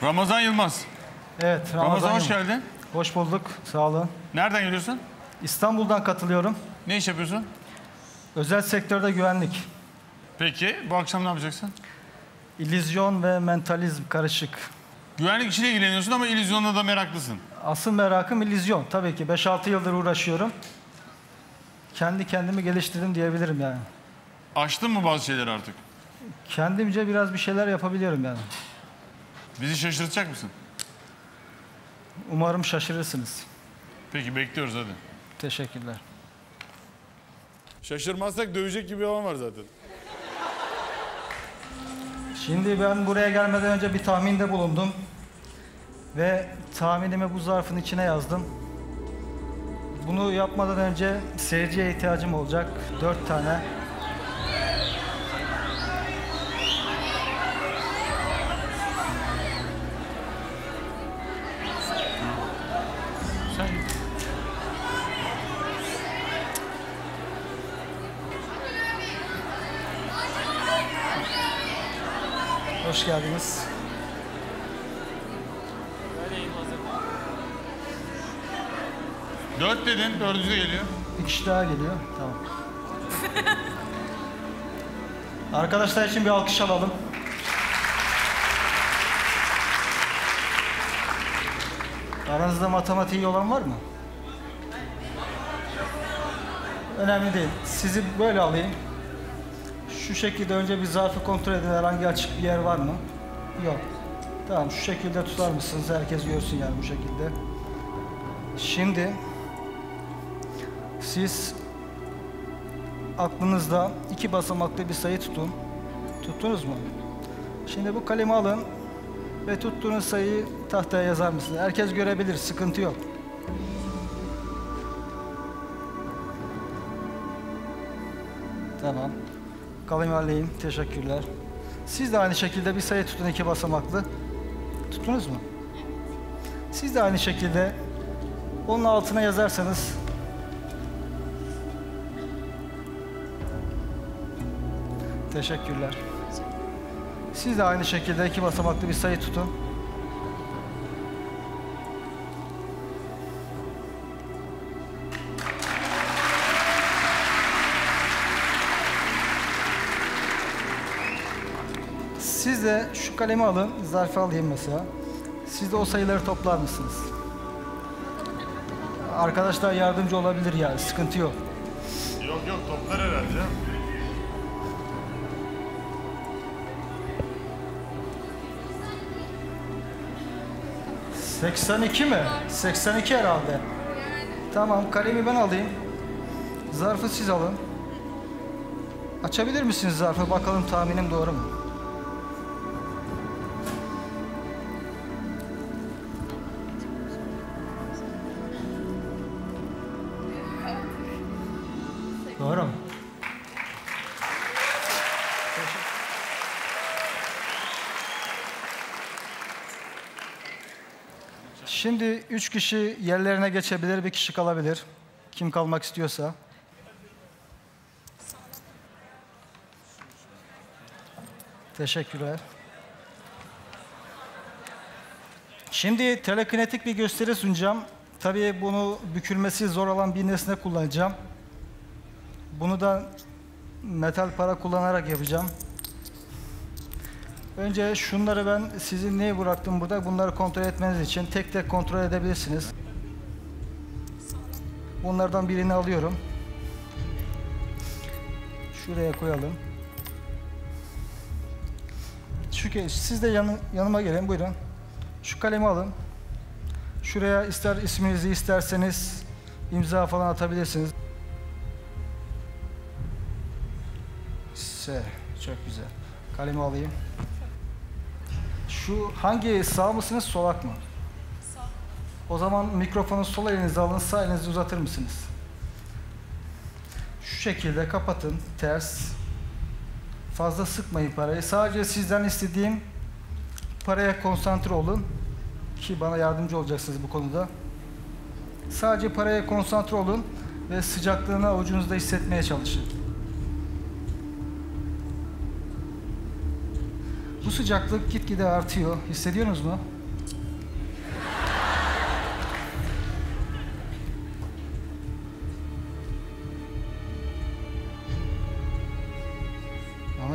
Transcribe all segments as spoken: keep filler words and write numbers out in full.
Ramazan Yılmaz. Evet, Ramazan, Ramazan hoş Yılmaz. geldin. Hoş bulduk, sağ olun. Nereden geliyorsun? İstanbul'dan katılıyorum. Ne iş yapıyorsun? Özel sektörde güvenlik. Peki, bu akşam ne yapacaksın? İllüzyon ve mentalizm karışık. Güvenlik işiyle ilgileniyorsun ama illüzyonla da meraklısın. Asıl merakım illüzyon. Tabii ki beş altı yıldır uğraşıyorum. Kendi kendimi geliştirdim diyebilirim yani. Aştın mı bazı şeyleri artık? Kendimce biraz bir şeyler yapabiliyorum yani. Bizi şaşırtacak mısın? Umarım şaşırırsınız. Peki, bekliyoruz hadi. Teşekkürler. Şaşırmazsak dövecek gibi bir olan var zaten. Şimdi ben buraya gelmeden önce bir tahminde bulundum. Ve tahminimi bu zarfın içine yazdım. Bunu yapmadan önce seyirciye ihtiyacım olacak. Dört tane. Sen... Hoş geldiniz. Dört dedin, dördüncü de geliyor. Bir kişi daha geliyor. Tamam. Arkadaşlar için bir alkış alalım. Aranızda matematiği olan var mı? Önemli değil. Sizi böyle alayım. Şu şekilde önce bir zarfı kontrol edin. Herhangi açık bir yer var mı? Yok. Tamam, şu şekilde tutar mısınız? Herkes görsün yani bu şekilde. Şimdi siz aklınızda iki basamaklı bir sayı tutun. Tuttunuz mu? Şimdi bu kalemi alın ve tuttuğunuz sayıyı tahtaya yazar mısınız? Herkes görebilir, sıkıntı yok. Tamam. Kalemi alayım, teşekkürler. Siz de aynı şekilde bir sayı tutun, iki basamaklı. Tuttunuz mu? Siz de aynı şekilde onun altına yazarsanız teşekkürler. Siz de aynı şekilde iki basamaklı bir sayı tutun. Siz de şu kalemi alın, zarfı alayım mesela. Siz de o sayıları toplar mısınız? Arkadaşlar yardımcı olabilir yani, sıkıntı yok. Yok yok, toplar herhalde. seksen iki mi? seksen iki herhalde. Tamam, kalemi ben alayım. Zarfı siz alın. Açabilir misiniz zarfı? Bakalım tahminim doğru mu? Doğru mu? Şimdi üç kişi yerlerine geçebilir, bir kişi kalabilir. Kim kalmak istiyorsa. Teşekkürler. Şimdi telekinetik bir gösteri sunacağım. Tabii bunu bükülmesi zor olan bir nesne kullanacağım. Bunu da metal para kullanarak yapacağım. Önce şunları ben sizin neye bıraktım burada? Bunları kontrol etmeniz için tek tek kontrol edebilirsiniz. Bunlardan birini alıyorum. Şuraya koyalım. Şu kez siz de yanı, yanıma gelin, buyurun. Şu kalemi alın. Şuraya ister isminizi isterseniz imza falan atabilirsiniz. S, çok güzel. Kalemi alayım. Şu hangi, sağ mısınız, solak mı? Sağ. O zaman mikrofonu sol elinize alın, sağ elinizi uzatır mısınız? Şu şekilde kapatın, ters. Fazla sıkmayın parayı. Sadece sizden istediğim paraya konsantre olun. Ki bana yardımcı olacaksınız bu konuda. Sadece paraya konsantre olun ve sıcaklığını avucunuzda hissetmeye çalışın. Bu sıcaklık gitgide artıyor. Hissediyorsunuz mu?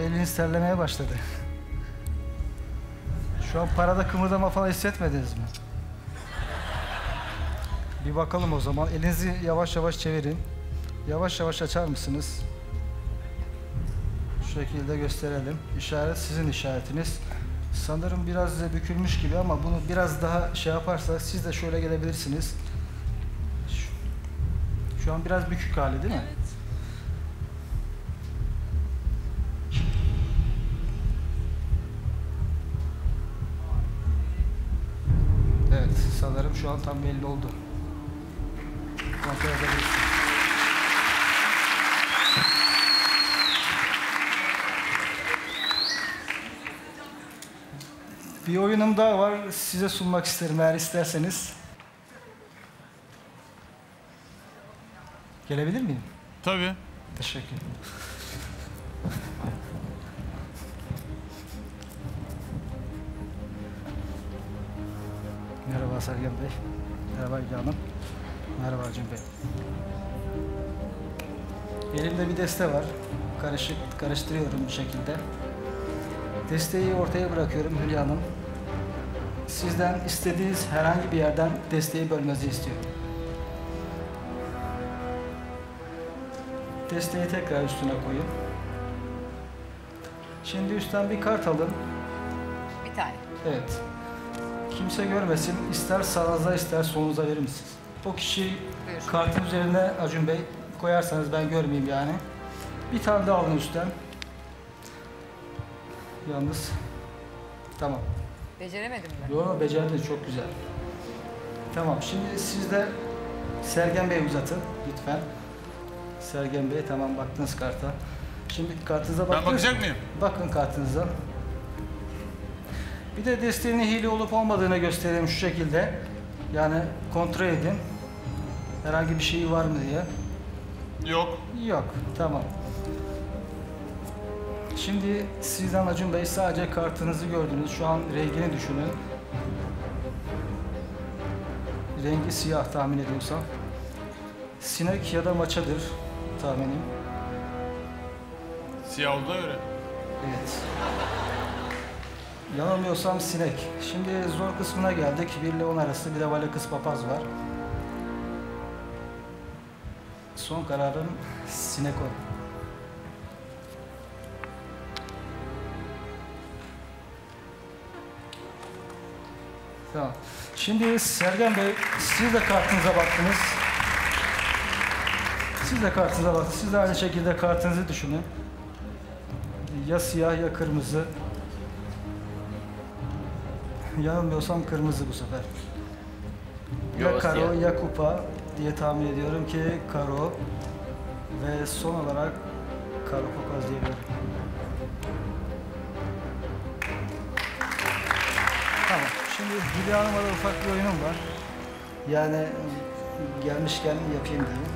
eliniz terlemeye başladı. Şu an parada kımıldama falan hissetmediniz mi? Bir bakalım o zaman. Elinizi yavaş yavaş çevirin. Yavaş yavaş açar mısınız? Şu şekilde gösterelim. İşaret sizin işaretiniz. Sanırım biraz da bükülmüş gibi ama bunu biraz daha şey yaparsak siz de şöyle gelebilirsiniz. Şu, şu an biraz bükük hali değil mi? Evet. Evet, sanırım şu an tam belli oldu. Kontrol edebilirsiniz. Bir oyunum daha var, size sunmak isterim eğer isterseniz. Gelebilir miyim? Tabii. Teşekkür ederim. Merhaba Sergen Bey. Merhaba İlgi Hanım. Merhaba Acun Bey. Elimde bir deste var. Karışık, karıştırıyorum bir şekilde. Desteği ortaya bırakıyorum Hülya Hanım. Sizden istediğiniz herhangi bir yerden desteği bölmenizi istiyorum. Desteği tekrar üstüne koyun. Şimdi üstten bir kart alın. Bir tane. Evet. Kimse görmesin. İster sağınıza ister solunuza verir misiniz? O kişi Buyur. kartın üzerine Acun Bey koyarsanız ben görmeyeyim yani. Bir tane daha alın üstten. Yalnız. Tamam. Beceremedim mi? Yo, becerdiniz çok güzel. Tamam. Şimdi siz de Sergen Bey uzatın lütfen. Sergen Bey tamam baktınız karta. Şimdi kartınıza Ben baktınız. bakacak mıyım? Bakın kartınıza. Bir de desteğinin hile olup olmadığını göstereyim şu şekilde. Yani kontrol edin. Herhangi bir şey var mı diye. Yok. Yok. Tamam. Şimdi sizden Acun Bey sadece kartınızı gördünüz. Şu an rengini düşünün. Rengi siyah tahmin ediyorsam. Sinek ya da maçadır tahminim. Siyah olduğuna göre. Evet. Yanılmıyorsam sinek. Şimdi zor kısmına geldik. bir ile on arası bir de vale kız papaz var. Son kararım sinek o. Tamam. Şimdi Sergen Bey siz de kartınıza baktınız. Siz de kartınıza baktınız. Siz de aynı şekilde kartınızı düşünün. Ya siyah ya kırmızı. Yanılmıyorsam kırmızı bu sefer. Ya Yo, karo siyah. ya kupa diye tahmin ediyorum ki karo. Ve son olarak karo papaz diyebilirim. Tamam. Şimdi Hülya Hanım'a da ufak bir oyunum var. Yani gelmişken yapayım diye.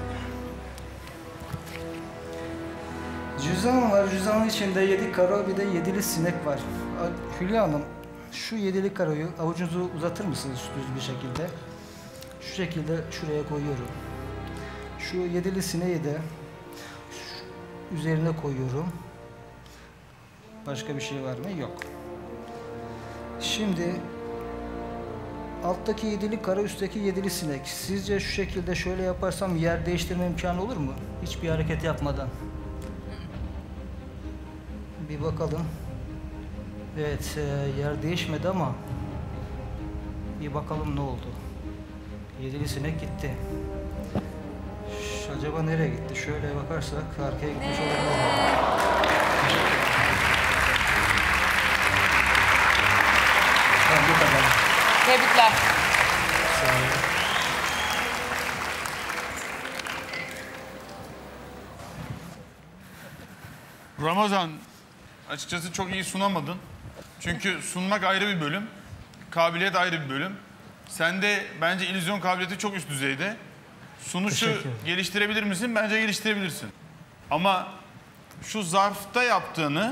Cüzdan var. Cüzdanın içinde yedi karo bir de yedili sinek var. Hülya Hanım şu yedili karoyu avucunuzu uzatır mısınız düz bir şekilde? Şu şekilde şuraya koyuyorum. Şu yedili sineği de şu üzerine koyuyorum. Başka bir şey var mı? Yok. Şimdi alttaki yedili karo, üstteki yedili sinek. Sizce şu şekilde şöyle yaparsam yer değiştirme imkanı olur mu? Hiçbir hareket yapmadan. Bir bakalım. Evet, e, yer değişmedi ama bir bakalım ne oldu. Yedili sinek gitti. Ş- acaba nereye gitti? Şöyle bakarsak arkaya gitmiş olabilir. Tamam, bu kadar. Tebrikler. Sağ olun. Ramazan, açıkçası çok iyi sunamadın. Çünkü sunmak ayrı bir bölüm, kabiliyet ayrı bir bölüm. Sende bence illüzyon kabiliyeti çok üst düzeyde. Sunuşu Teşekkür ederim. geliştirebilir misin? Bence geliştirebilirsin. Ama şu zarfta yaptığını,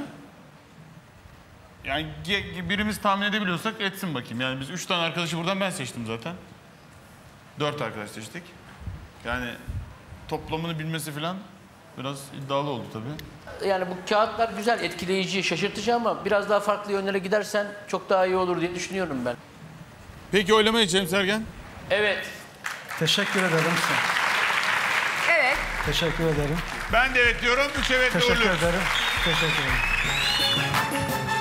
yani ge- birimiz tahmin edebiliyorsak etsin bakayım. Yani biz üç tane arkadaşı buradan ben seçtim zaten. Dört arkadaş seçtik. Yani toplamını bilmesi falan Biraz iddialı oldu tabii. Yani bu kağıtlar güzel, etkileyici, şaşırtıcı ama biraz daha farklı yönlere gidersen çok daha iyi olur diye düşünüyorum ben. Peki oylama geçelim Sergen. Evet. Teşekkür ederim size. Evet. Teşekkür ederim. Ben de evet diyorum. Üç evet Teşekkür uğurluyoruz. ederim. Teşekkür ederim.